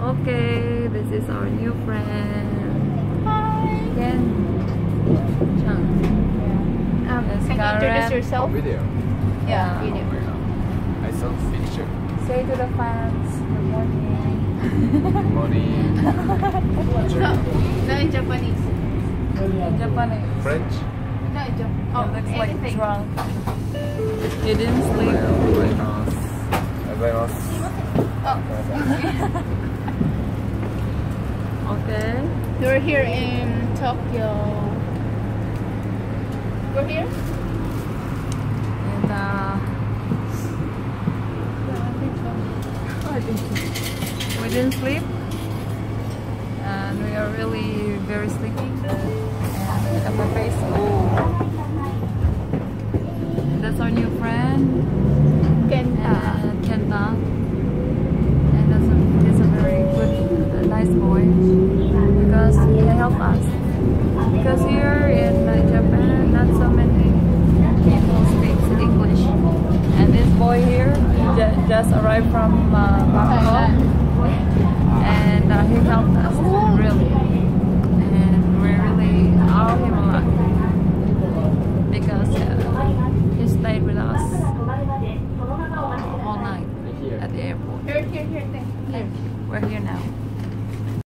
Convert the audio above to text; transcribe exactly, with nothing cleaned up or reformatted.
Okay, this is our new friend. Hi. Ken. Chang. Yeah. Um, Yes, can you Karen. introduce yourself? Video. Yeah, Yeah. video. I saw picture. Say to the fans, good morning. Morning. No, no in Japanese. In Japanese. French. No in Japanese. Oh, He looks like anything. drunk. He didn't sleep. Oh. Okay. You're here in Tokyo. We're here? And uh, we didn't sleep. And we are really very sleepy. And look at my face. Oh. That's our new friend. Kenta. And Kenta. And that's a, he's a very good, uh, nice boy. Because he helped us. Because here in uh, Japan, not so many people speak English. And this boy here ju just arrived from uh, Bangkok. And uh, he helped us, really. And we really owe him a lot. Because uh, he stayed with us all night at the airport. Here, here, here, there. Here. We're here now.